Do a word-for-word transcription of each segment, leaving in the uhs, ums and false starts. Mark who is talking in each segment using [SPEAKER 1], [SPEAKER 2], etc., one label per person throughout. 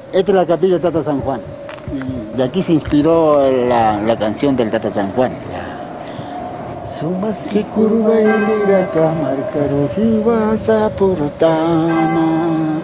[SPEAKER 1] Esta es la capilla del Tata San Juan. De aquí se inspiró la, la canción del Tata San Juan. Sumasi kurva ilira kamar karuhiwa sapurtana.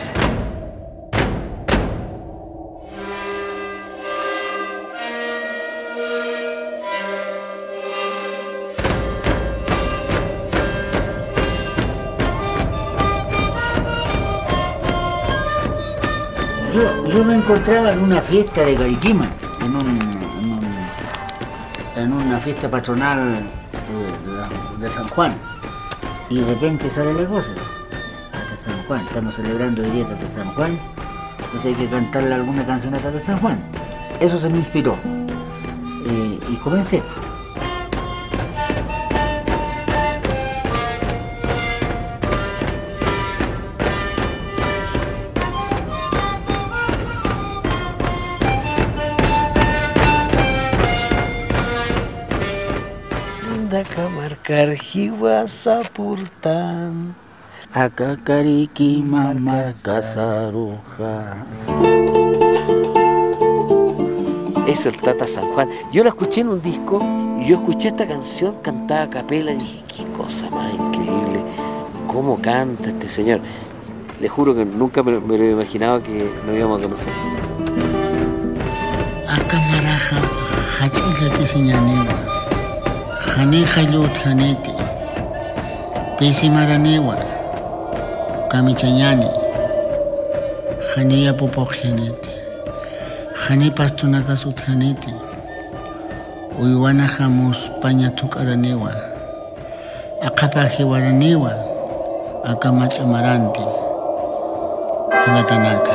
[SPEAKER 1] Yo, yo me encontraba en una fiesta de Cariquima, en, un, en, un, en una fiesta patronal de, de, de San Juan, y de repente sale la cosa, Tata San Juan, estamos celebrando hoy día Tata San Juan, entonces hay que cantarle alguna canción a Tata San Juan. Eso se me inspiró, eh, y comencé.
[SPEAKER 2] Kamarkar jiwa sapurtan
[SPEAKER 1] Akakariki mamar kasaruja.
[SPEAKER 2] Es el Tata San Juan. Yo la escuché en un disco y yo escuché esta canción cantada a capela y dije, qué cosa más increíble, cómo canta este señor. Le juro que nunca me, me lo imaginaba que nos íbamos a conocer.
[SPEAKER 1] Akamaraja hachila que señanewa. Jane Jailut Janete, Pesi Maranewa, Kamichañane, Janea Popok Janete, Jane Pastunakasut Janete, Uywana Jamos Pañatuk Aranewa, Akapaje Waranewa, Akamacha Marante, Janatanaka.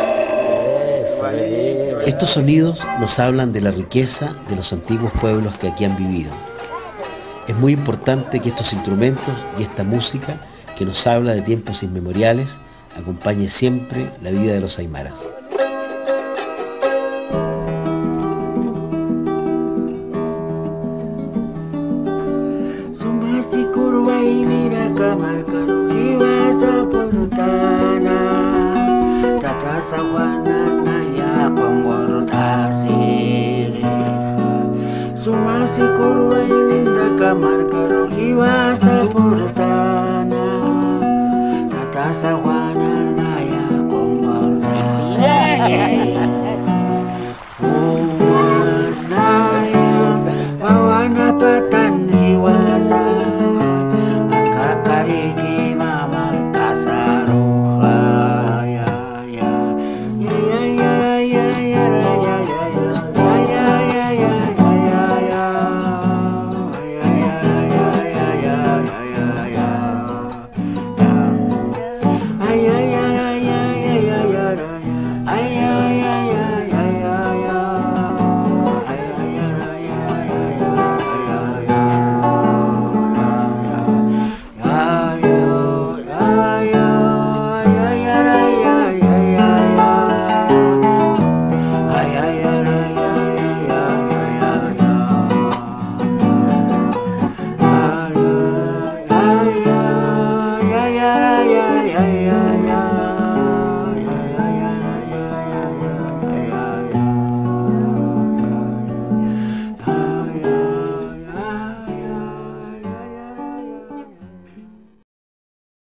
[SPEAKER 3] Estos sonidos nos hablan de la riqueza de los antiguos pueblos que aquí han vivido. Es muy importante que estos instrumentos y esta música que nos habla de tiempos inmemoriales acompañe siempre la vida de los aymaras.
[SPEAKER 1] Sumasi kurwa ilinda kamar karohiwa sapurtana Tata San Juan naya kongortana.